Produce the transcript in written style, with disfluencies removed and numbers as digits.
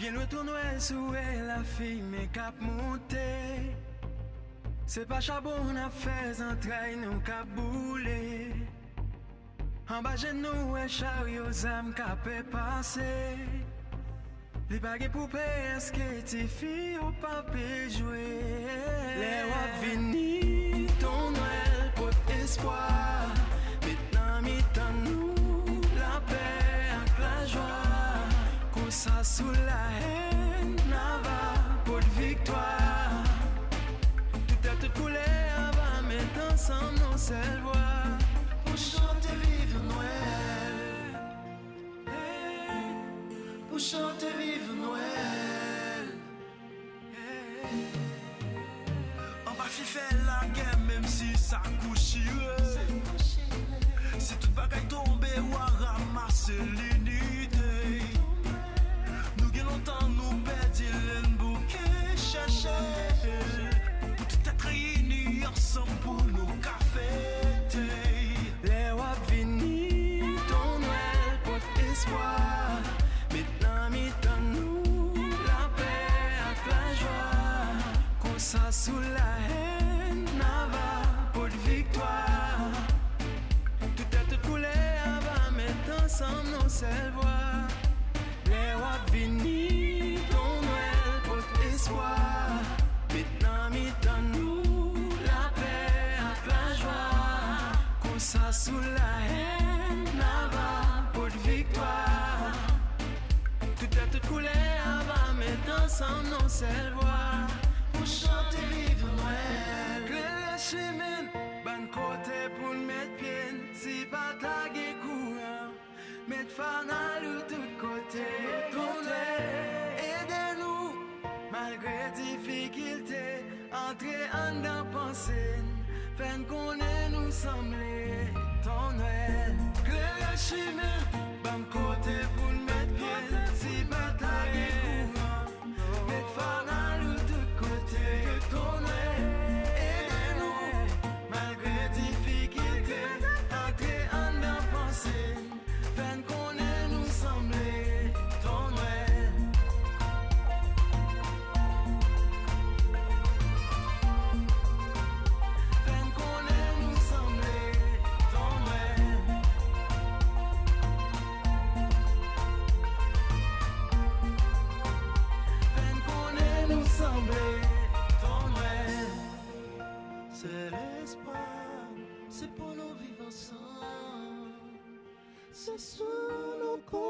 Bien retourner sous la fille, mais cap monter. C'est pas charbon à faire, entrailles nous cap bouler. En bas genou et chariot âme capé passer. Les bagues poupées, est-ce que tes filles au papier jouer? Les wap vini, ton Noël pour espoir. Maintenant, mi-temps nous, la paix avec la joie. Qu'on ça sous la haine, nava pour victoire. Tout est tout coulé avant, mais ensemble, nos seules voix. Pour chanter vive Noël. Pour chanter vive Noël. On va faire la guerre même si ça couche. Si toute bagaille tombe ou à ramasser l'unité. Nous gagnons longtemps nous perdons le bouquet chercher. Pour tout être réunis ensemble pour nos cafés. Les wap vini, ton Noël pour espoir. Maintenant, mi-temps nous, la paix avec la joie. Qu'on ça sous la haine, nava pour victoire. Tout est tout coulé avant, mais ensemble nos seules voix. Les wap vini, ton Noël pour espoir. Maintenant, mi-temps nous, la paix avec la joie. Qu'on ça sous la haine, nava pour victoire. Tout est tout coulé avant, mais ensemble nos seules voix. Pour chanter vive Noël. Claire chimine, ban côté pour mettre pied. Si pas taguer courant, mettre fanal ou tout côté. Tourner, aidez-nous, malgré difficulté. Entrer en dans pensée, fin qu'on est nous sembler. Ton Noël, claire chimine, ban côté pour mettre pied. Si pas taguer courant, mettre fanal ou tout côté. Tourner, aidez-nous, malgré difficulté. Entrer en dans pensée, fin qu'on est nous sembler. Ton Noël. Fin qu'on est nous sembler. Ton Noël. Fin qu'on est nous sembler. Ton Noël. C'est l'espoir, c'est pour nous vivre ensemble. C'est sous nos côtés.